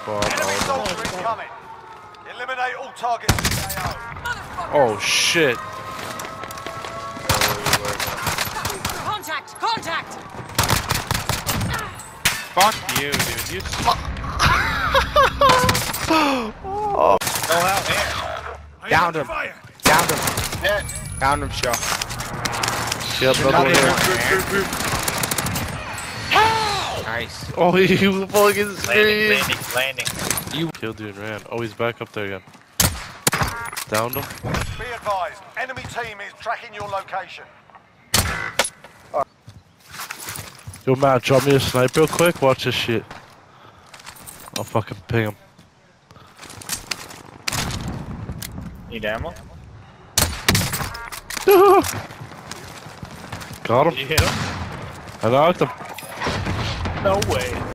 squad. Enemy soldier incoming. Eliminate all targets in the AO. Oh shit. Contact! Contact! Fuck you, dude. You suck. Oh. Go out here. Downed him. Downed him. Downed him, Shaw. Yep, double here. Nice. Oh, he was fucking serious. Landing. You killed dude and ran. Oh, he's back up there again. Downed him. Be advised, enemy team is tracking your location. Yo, Matt, drop me a sniper real quick. Watch this shit. I'll fucking ping him. Need ammo? Got him. Did you hit him? I knocked him. No way.